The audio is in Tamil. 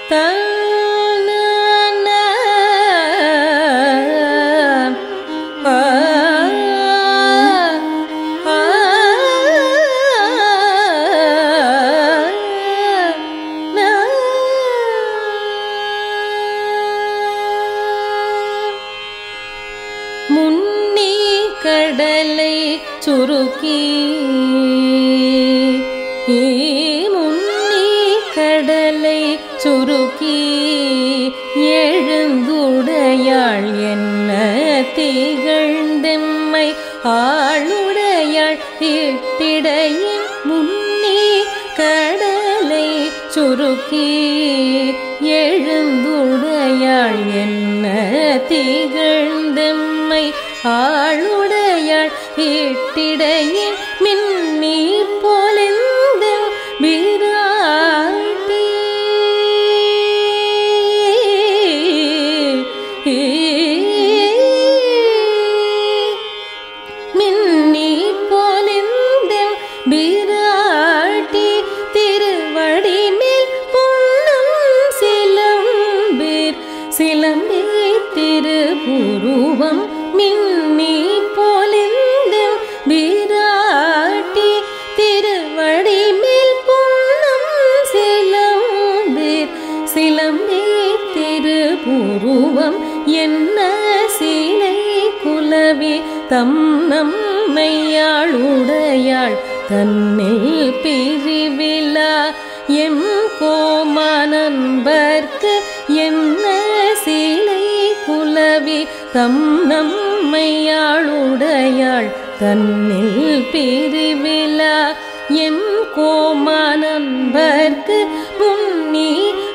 முன்னி கடலை சுருக்கி முன்னி கடலை சுருக்கி எழுந்துடையாள் என்ன திகழ்ந்தெம்மை ஆளுடையாள் இட்டிடையின் முன்னி கடலை சுருக்கி எழுந்துடையாள் என்ன திகழ்ந்தெம்மை ஆளுடையாள் இட்டிடையின் மின்னி போலெந்தெம் விராட்டி மின்னி போலெந்தெம் விராட்டி திருவடி மேல் பொன்னம் சிலம்பீர் சிலம்பே திருப்புருவம் மின்னி போலெந்தெம் விராட்டி திருவடி மேல் பொன்னம் சிலம்பீர் சிலம்பே திருப்புருவம் என்ன சீலை குலவி தம் நம்மையாளுடையாள் தன்னில் பிரிவிலா எம் கோமானன்பர்க்கு என்ன சீலை குலவி தம் நம்மையாளுடையாள் தன்னில் பிரிவிலா எம் கோமானன்பர்க்கு முன்னி